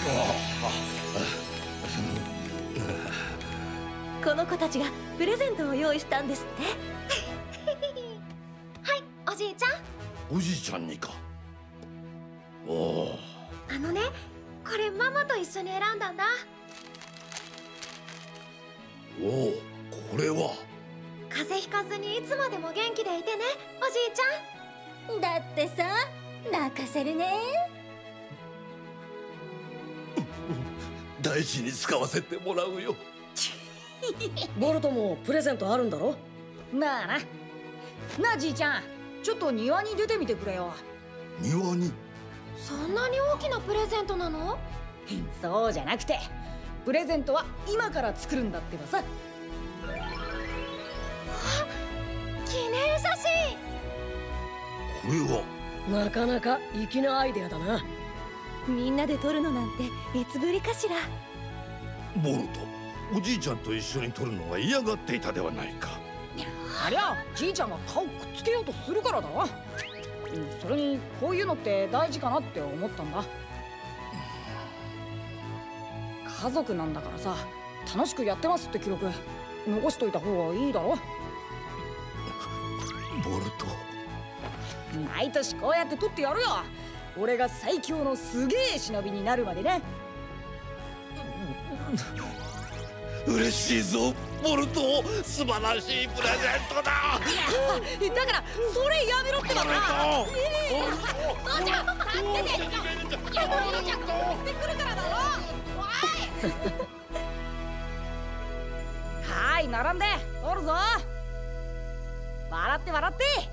この子たちがプレゼントを用意したんですって。 はい、おじいちゃん。 おじいちゃんにか。おお。 あのね、これママと一緒に選んだんだ。 おお、これは。 風邪ひかずにいつまでも元気でいてね、おじいちゃん。 だってさ、泣かせるね。 大事に使わせてもらうよ。 ボルトもプレゼントあるんだろ。 まあな。なあじいちゃん、ちょっと庭に出てみてくれよ。 庭に？ そんなに大きなプレゼントなの？ そうじゃなくて、プレゼントは今から作るんだってばさ。 記念写真。 これはなかなか粋なアイデアだな。 みんなで撮るのなんていつぶりかしら。 ボルト、おじいちゃんと一緒に撮るのは嫌がっていたではないか。 ありゃじいちゃんが顔くっつけようとするからだ。それにこういうのって大事かなって思ったんだ。家族なんだからさ、楽しくやってますって記録残しといた方がいいだろ。 ボルト、 毎年こうやって撮ってやるよ。俺が最強のすげえ忍びになるまでね。 嬉しいぞボルト、素晴らしいプレゼントだ。 だからそれやめろってばさ。 父ちゃん、助けて。いや、父ちゃん、帰ってくるからだろ。 はい、並んで撮るぞ。笑って笑って。